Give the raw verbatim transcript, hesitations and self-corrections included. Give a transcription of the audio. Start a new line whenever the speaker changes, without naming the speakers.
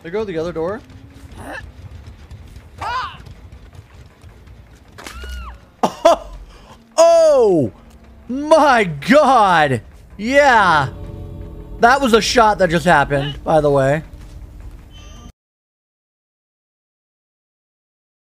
There go the other door. Oh, oh my God. Yeah. That was a shot that just happened, by the way.